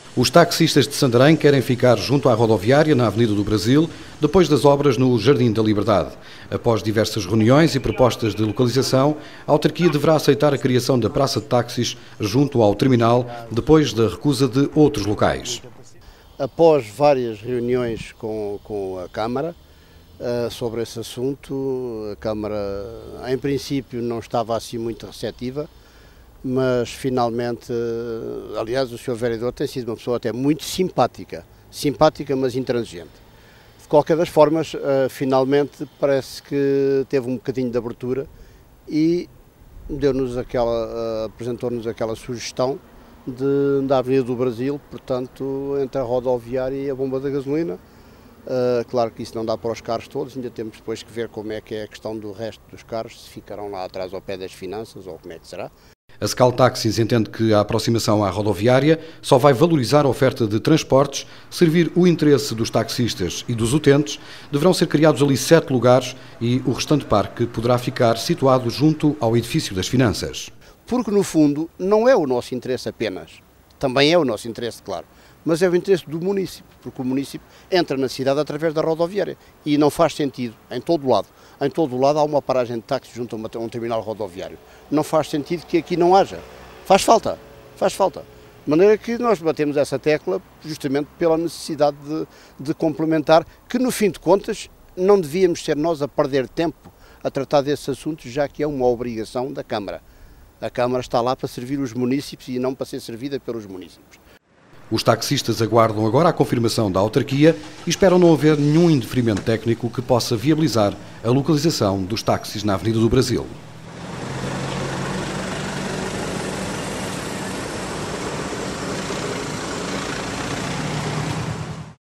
Os taxistas de Santarém querem ficar junto à rodoviária na Avenida do Brasil, depois das obras no Jardim da Liberdade. Após diversas reuniões e propostas de localização, a autarquia deverá aceitar a criação da praça de táxis junto ao terminal, depois da recusa de outros locais. Após várias reuniões com a Câmara sobre esse assunto, a Câmara, em princípio, não estava assim muito receptiva, mas finalmente, aliás, o Sr. Vereador tem sido uma pessoa até muito simpática, mas intransigente. De qualquer das formas, finalmente parece que teve um bocadinho de abertura e apresentou-nos aquela sugestão da Avenida do Brasil, portanto, entre a rodoviária e a bomba da gasolina. Claro que isso não dá para os carros todos, ainda temos depois que ver como é que é a questão do resto dos carros, se ficarão lá atrás ao pé das finanças ou como é que será. A Scal Taxis entende que a aproximação à rodoviária só vai valorizar a oferta de transportes, servir o interesse dos taxistas e dos utentes. Deverão ser criados ali 7 lugares e o restante parque poderá ficar situado junto ao edifício das finanças. Porque, no fundo, não é o nosso interesse apenas, também é o nosso interesse, claro, mas é o interesse do município, porque o município entra na cidade através da rodoviária e não faz sentido, em todo lado. Em todo lado há uma paragem de táxi junto a um terminal rodoviário. Não faz sentido que aqui não haja. Faz falta. De maneira que nós batemos essa tecla justamente pela necessidade de complementar, que no fim de contas não devíamos ser nós a perder tempo a tratar desses assuntos, já que é uma obrigação da Câmara. A Câmara está lá para servir os municípios e não para ser servida pelos municípios. Os taxistas aguardam agora a confirmação da autarquia e esperam não haver nenhum indeferimento técnico que possa viabilizar a localização dos táxis na Avenida do Brasil.